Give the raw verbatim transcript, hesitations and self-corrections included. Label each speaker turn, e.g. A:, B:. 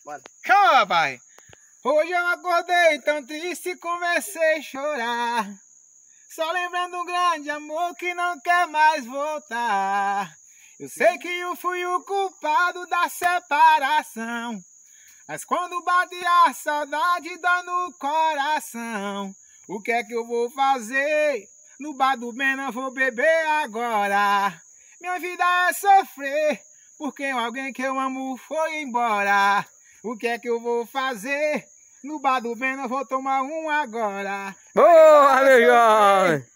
A: Bora.
B: Calma, pai. Hoje eu acordei tão triste e comecei a chorar. Só lembrando um grande amor que não quer mais voltar. Eu sei que eu fui o culpado da separação, mas quando bate a saudade dá no coração. O que é que eu vou fazer? No bar do Bena vou beber agora. Minha vida é sofrer, porque alguém que eu amo foi embora. O que é que eu vou fazer? No bar do Bena vou tomar um agora.
A: Boa, meu jovem!